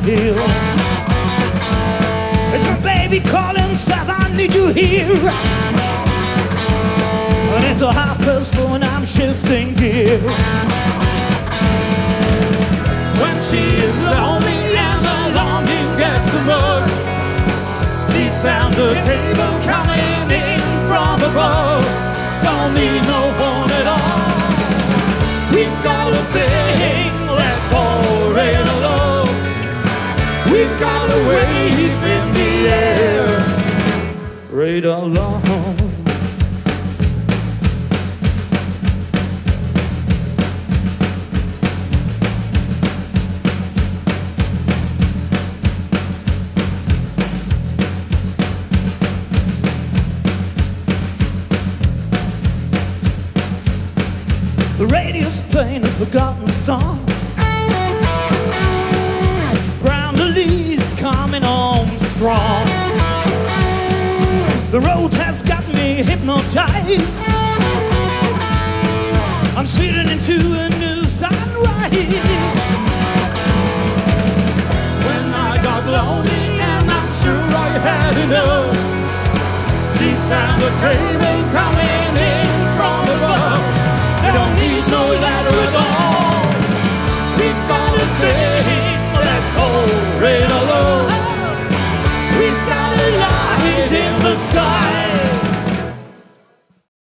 hill. It's my baby calling, says I need you here. And it's 4:30 and I'm shifting gear. When she is lonely and the longing gets the mug, she sounds the cable coming in from above. Don't need no phone at all. We've got a thing, let's call radar low. We've got a wave in the air, radar low. The radio's playing a forgotten song. Brown Lee's coming home strong. The road has got me hypnotized. I'm speeding into a new sunrise. When I got lonely and I'm sure I had enough, she found a cave